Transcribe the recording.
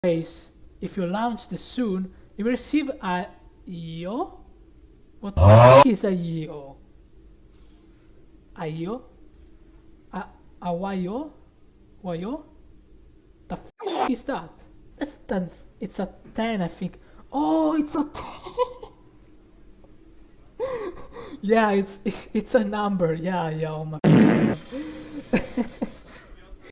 race. If you launch this soon, you will receive a IO. What the f is a IO? IO? A YO? YO? The f is that? That's the, it's a 10, I think. Oh, it's a 10. Yeah, it's a number. Yeah, oh my.